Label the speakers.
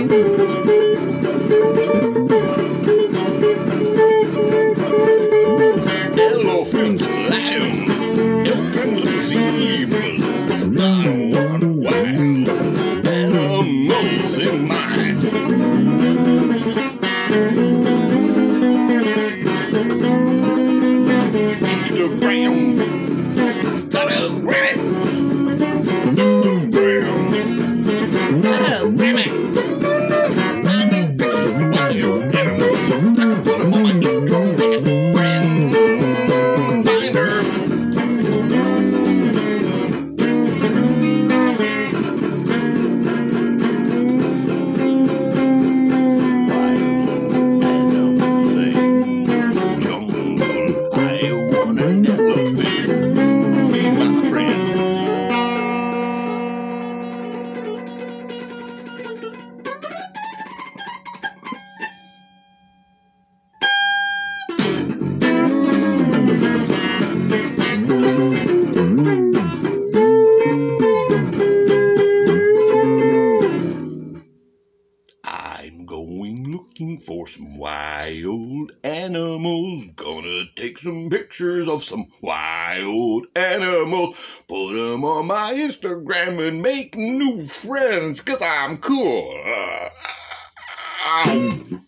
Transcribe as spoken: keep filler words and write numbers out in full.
Speaker 1: Elephants, lions, elephants and zebras. I want wild animals in mine. Instagram, gotta grab it. Instagram, gotta grab it. I need pictures of wild animals. I can put them on my intro, make it friend finder. I'm going looking for some wild animals. Gonna take some pictures of some wild animals. Put them on my Instagram and make new friends, 'cause I'm cool. Uh, ow.